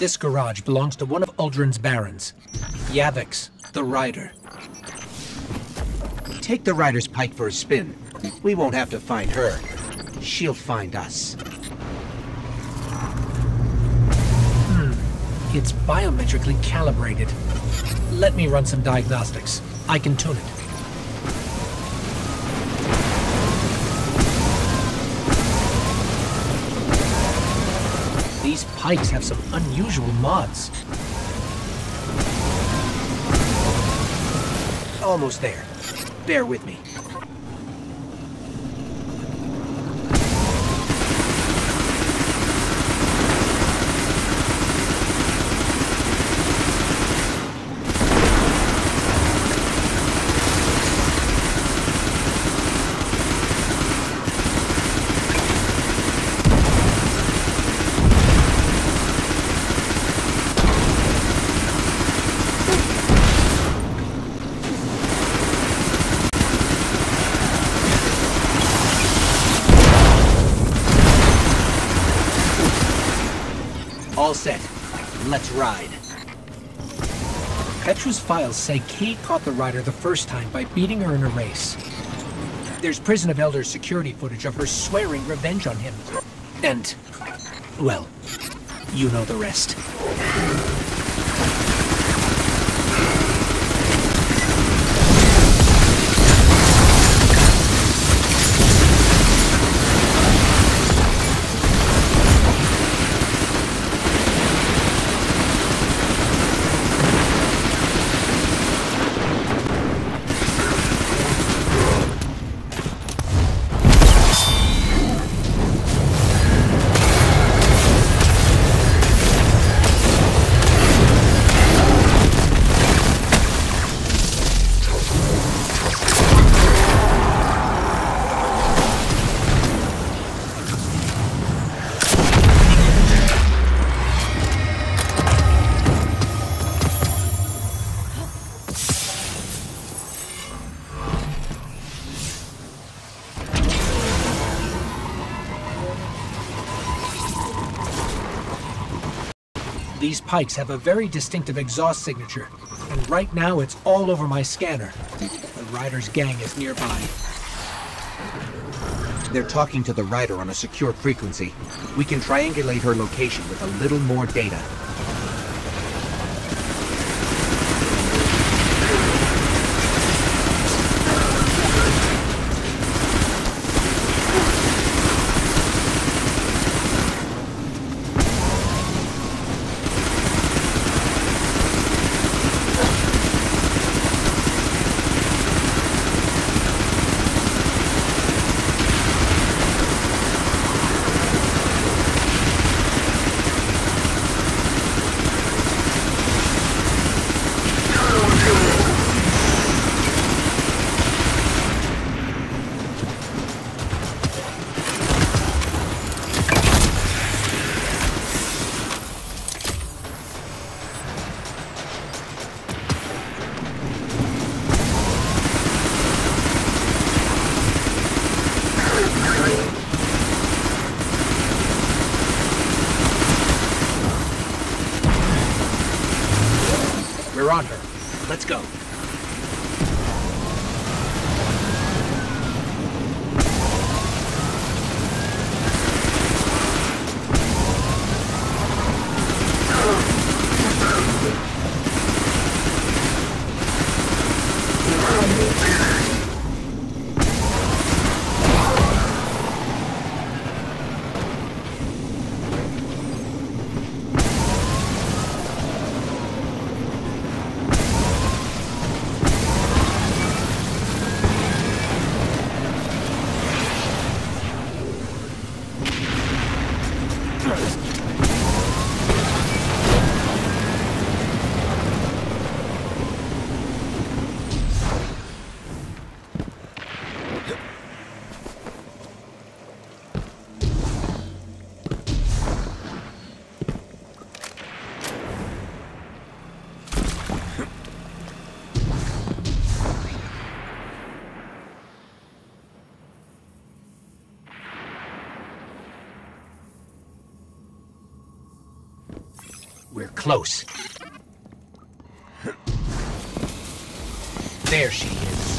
This garage belongs to one of Uldren's barons, Yavix, the Rider. Take the Rider's pike for a spin. We won't have to find her. She'll find us. It's biometrically calibrated. Let me run some diagnostics. I can tune it. These pikes have some unusual mods. Almost there. Bear with me. All set. Let's ride. Petra's files say Kate caught the Rider the first time by beating her in a race. There's Prison of Elders security footage of her swearing revenge on him. And, well, you know the rest. These pikes have a very distinctive exhaust signature, and right now it's all over my scanner. The Rider's gang is nearby. They're talking to the Rider on a secure frequency. We can triangulate her location with a little more data. We're on her. Let's go. We're close. There she is.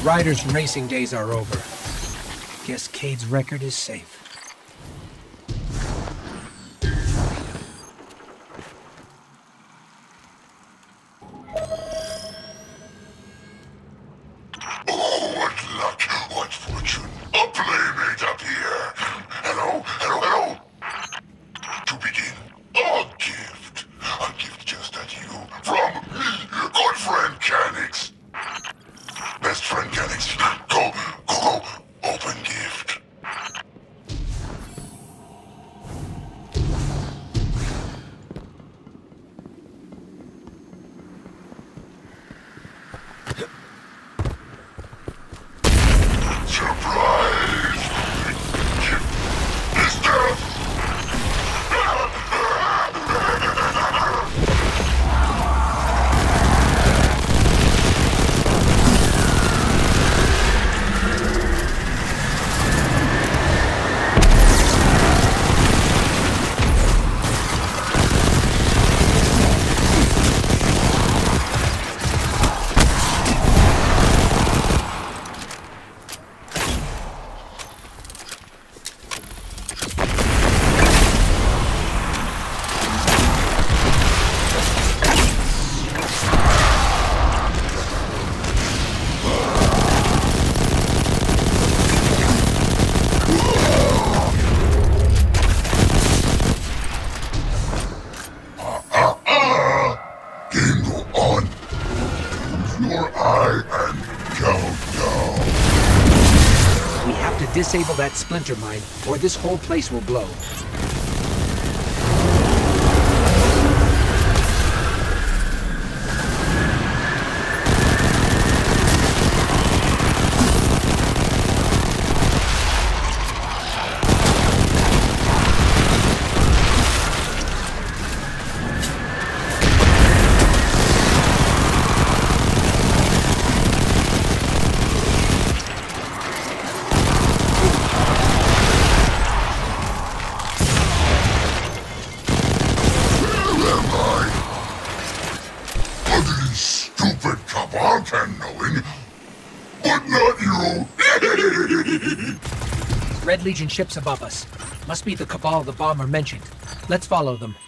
Ryder's racing days are over. Guess Cade's record is safe. Oh, what luck, what fortune. A playmate up here. Hello, hello, hello. To begin, a gift. A gift just at you. From me, good friend Canix. Best friend Canix. Go. Open gift. Surprise! Gift is death! Game go on. Use your eye and countdown. We have to disable that splinter mine, or this whole place will blow. Ugly, stupid Cabal can knowing, but not you. Red Legion ships above us. Must be the Cabal the bomber mentioned. Let's follow them.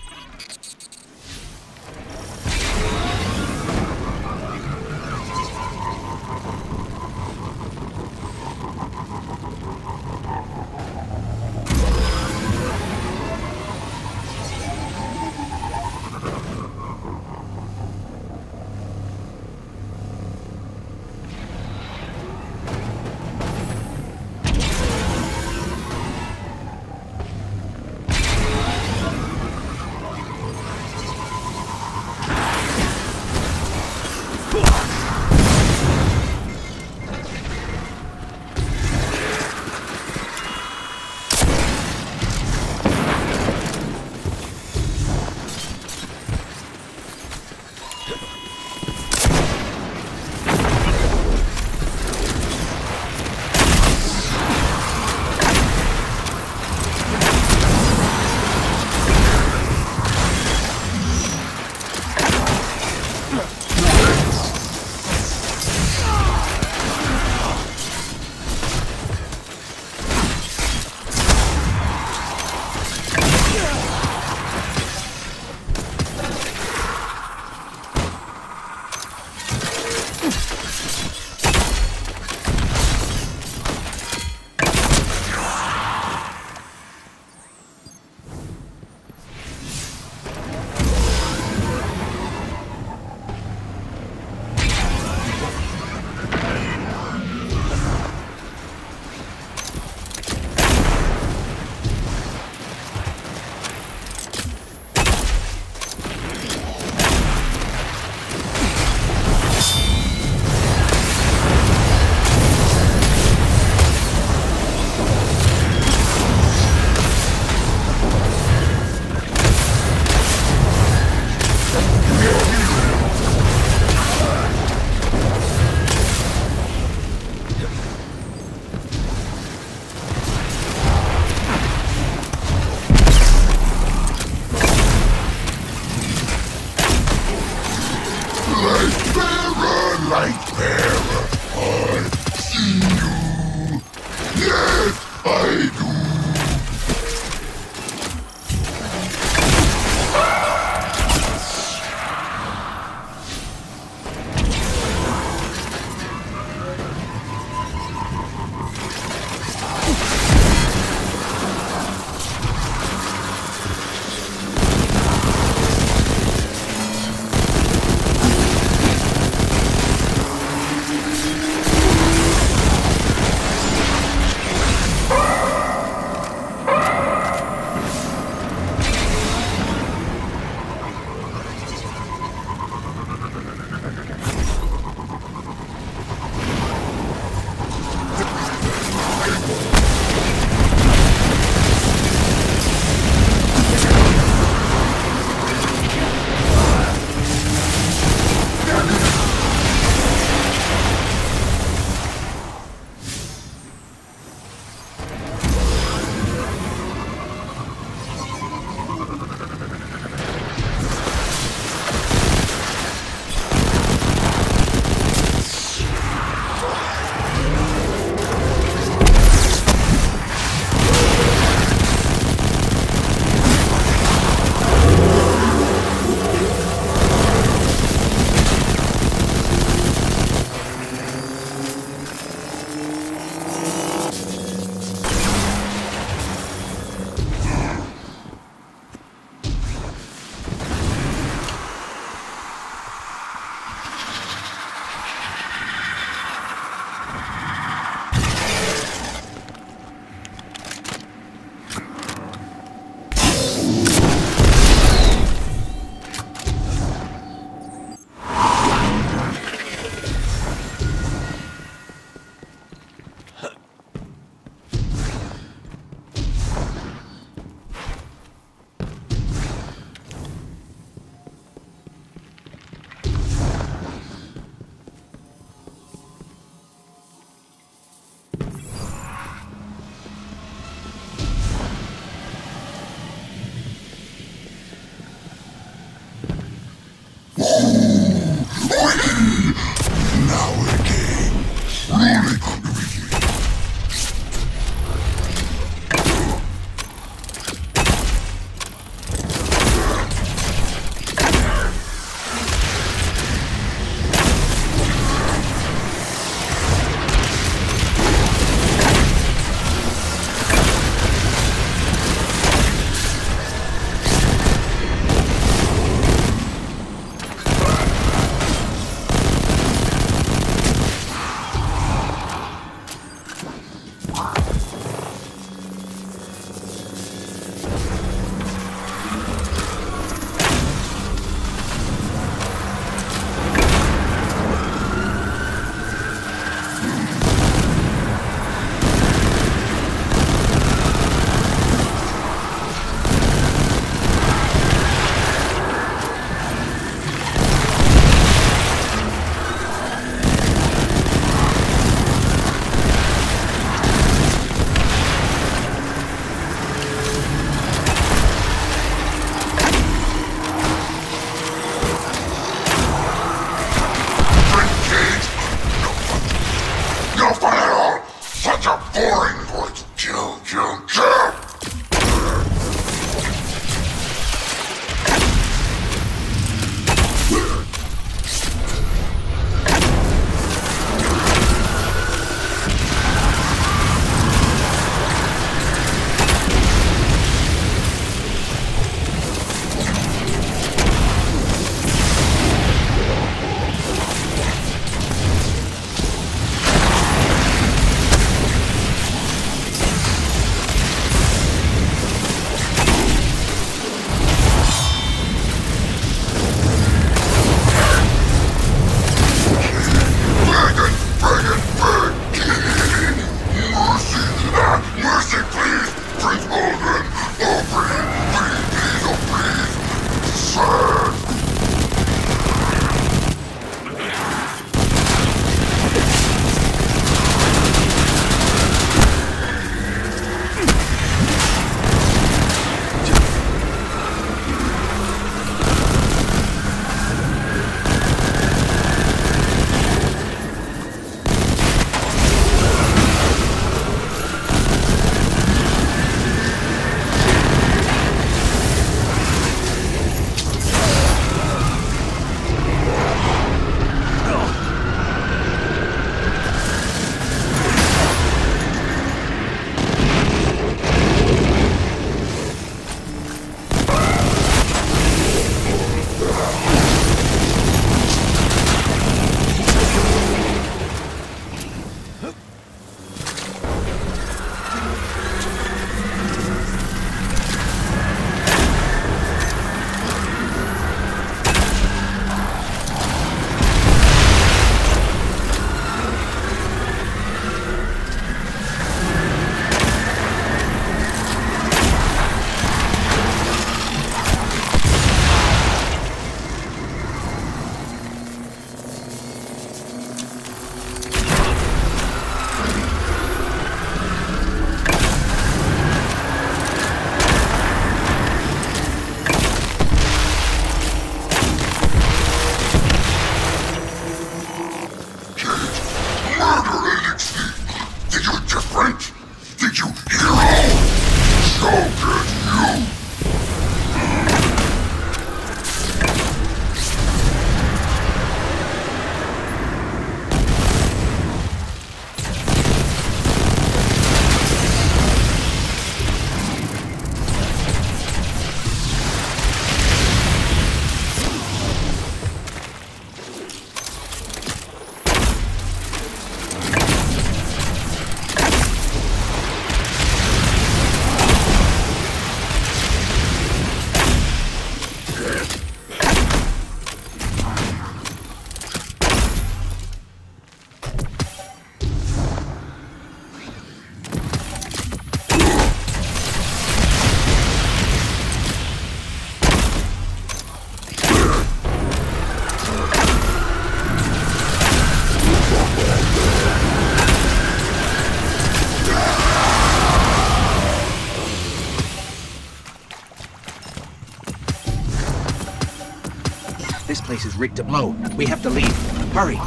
This place is rigged to blow. We have to leave. Hurry!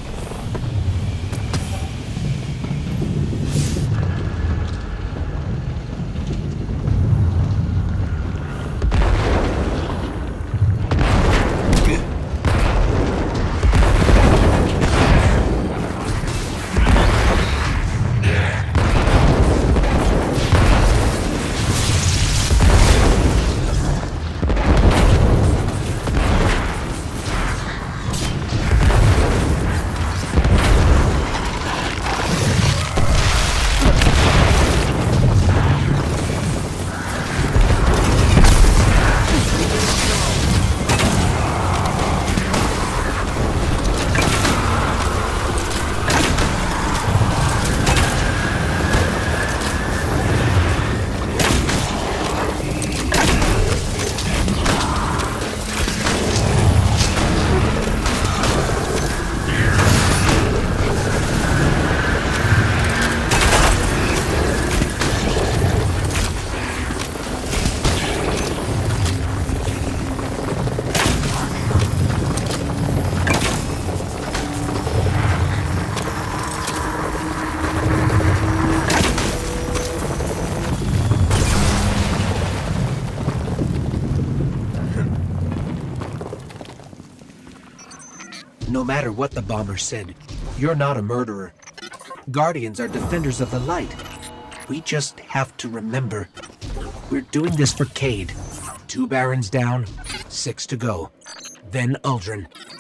No matter what the bomber said, you're not a murderer. Guardians are defenders of the light. We just have to remember, we're doing this for Cayde. 2 Barons down, 6 to go. Then Uldren.